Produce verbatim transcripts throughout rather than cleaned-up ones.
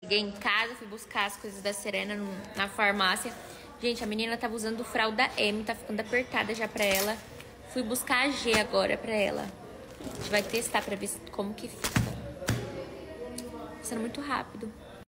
Cheguei em casa, fui buscar as coisas da Serena no, na farmácia. Gente, a menina tava usando fralda M, tá ficando apertada já pra ela. Fui buscar a G agora pra ela. A gente vai testar pra ver como que fica. Tá sendo muito rápido.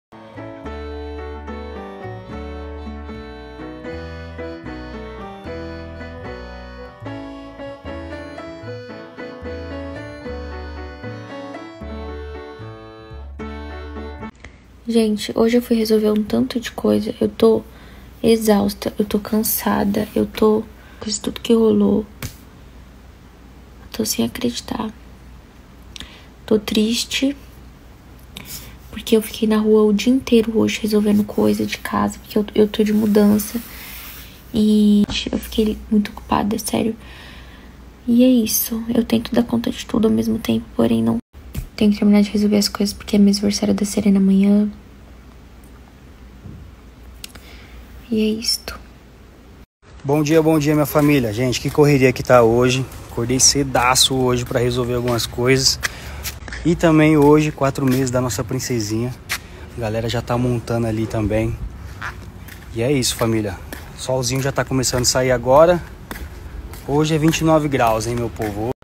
Gente, hoje eu fui resolver um tanto de coisa. Eu tô exausta, eu tô cansada, eu tô com isso tudo que rolou. Eu tô sem acreditar. Tô triste, porque eu fiquei na rua o dia inteiro hoje resolvendo coisa de casa, porque eu, eu tô de mudança. E eu fiquei muito ocupada, sério. E é isso, eu tento dar conta de tudo ao mesmo tempo, porém não. Tenho que terminar de resolver as coisas porque é meu aniversário da Serena amanhã. E é isto. Bom dia, bom dia, minha família. Gente, que correria que tá hoje. Acordei cedaço hoje pra resolver algumas coisas. E também hoje, quatro meses da nossa princesinha. A galera já tá montando ali também. E é isso, família. Solzinho já tá começando a sair agora. Hoje é vinte e nove graus, hein, meu povo.